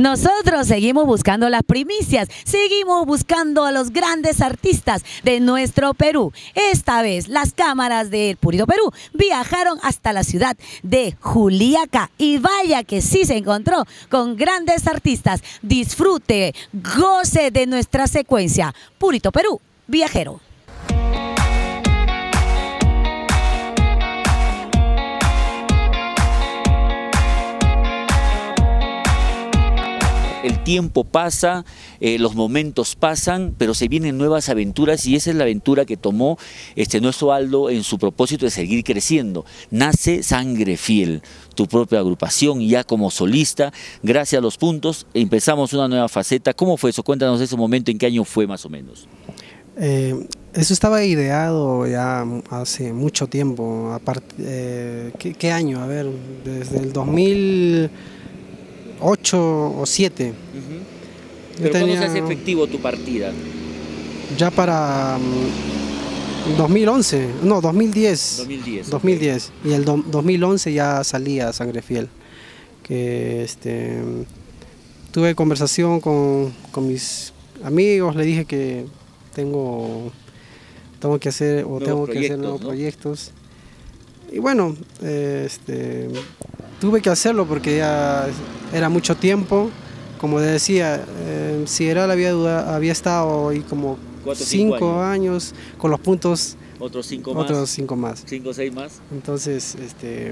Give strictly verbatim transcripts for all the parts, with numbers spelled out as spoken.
Nosotros seguimos buscando las primicias, seguimos buscando a los grandes artistas de nuestro Perú. Esta vez las cámaras de Purito Perú viajaron hasta la ciudad de Juliaca y vaya que sí se encontró con grandes artistas. Disfrute, goce de nuestra secuencia. Purito Perú, viajero. El tiempo pasa, eh, los momentos pasan, pero se vienen nuevas aventuras y esa es la aventura que tomó este, nuestro Aldo en su propósito de seguir creciendo. Nace Sangre Fiel, tu propia agrupación ya como solista, gracias a los puntos empezamos una nueva faceta. ¿Cómo fue eso? Cuéntanos ese momento, ¿en qué año fue más o menos? Eh, eso estaba ideado ya hace mucho tiempo, aparte, eh, ¿qué, ¿qué año? A ver, desde el dos mil ocho o dos mil siete. Uh-huh. ¿Pero tenía, cuándo se hace efectivo tu partida? Ya para um, dos mil once, no, dos mil diez. dos mil diez. dos mil diez. Okay. Y el do, dos mil once ya salía Sangre Fiel. Que este, tuve conversación con, con mis amigos, le dije que tengo, tengo que hacer, o tengo que hacer nuevos ¿no? proyectos. Y bueno, este, tuve que hacerlo porque ya era mucho tiempo. Como decía, eh, Sideral había, había estado ahí como Cuatro, cinco, cinco años. años con los puntos. Otros cinco más. Otros cinco más. Cinco o seis más. Entonces, este,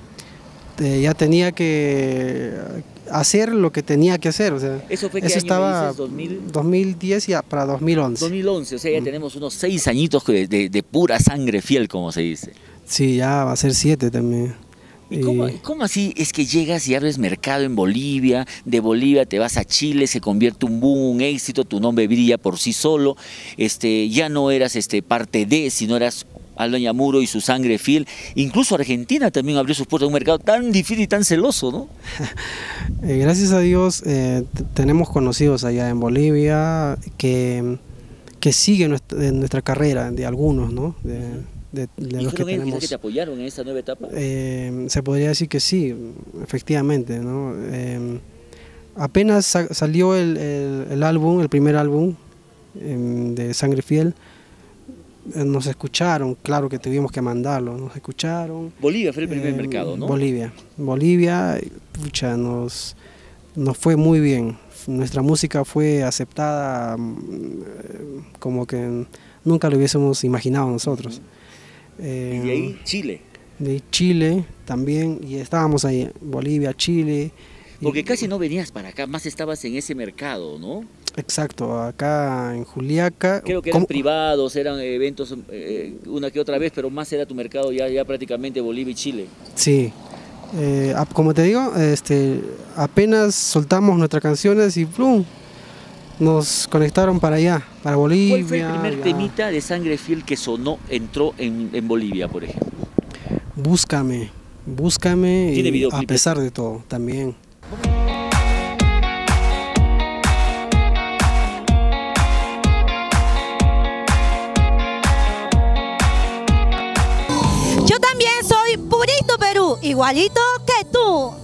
eh, ya tenía que hacer lo que tenía que hacer. O sea, ¿Eso fue eso qué año estaba me dices? ¿dos mil? dos mil diez y para dos mil once. dos mil once, o sea, ya mm. tenemos unos seis añitos de, de, de pura sangre fiel, como se dice. Sí, ya va a ser siete también. ¿Y cómo, cómo así es que llegas y abres mercado en Bolivia? De Bolivia te vas a Chile, se convierte un boom, un éxito, tu nombre brilla por sí solo. Este, ya no eras este, parte de, sino eras Aldo Ñamuro y su Sangre Fiel. Incluso Argentina también abrió sus puertas a un mercado tan difícil y tan celoso, ¿no? eh, gracias a Dios eh, tenemos conocidos allá en Bolivia que, que siguen nuestra, nuestra carrera, de algunos, ¿no? De, De, de ¿Y los que, fueron tenemos, ellos que te apoyaron en esta nueva etapa? Eh, se podría decir que sí, efectivamente, ¿no? Eh, apenas sa salió el, el, el álbum, el primer álbum eh, de Sangre Fiel, eh, nos escucharon, claro que tuvimos que mandarlo, nos escucharon. Bolivia fue el primer eh, mercado, ¿no? Bolivia, Bolivia, pucha, nos, nos fue muy bien, nuestra música fue aceptada eh, como que nunca lo hubiésemos imaginado nosotros. Eh, y de ahí Chile. De Chile también, y estábamos ahí, Bolivia, Chile. Porque y, casi no venías para acá, más estabas en ese mercado, ¿no? Exacto, acá en Juliaca. Creo que eran privados, eran eventos eh, una que otra vez, pero más era tu mercado ya, ya prácticamente Bolivia y Chile. Sí, eh, como te digo, este, apenas soltamos nuestras canciones y ¡plum! Nos conectaron para allá, para Bolivia. ¿Cuál fue el primer ya. temita de Sangre Fiel que sonó, entró en, en Bolivia, por ejemplo? Búscame, búscame, ¿Tiene y videoclip? A pesar de todo, también. Yo también soy Purito Perú, igualito que tú.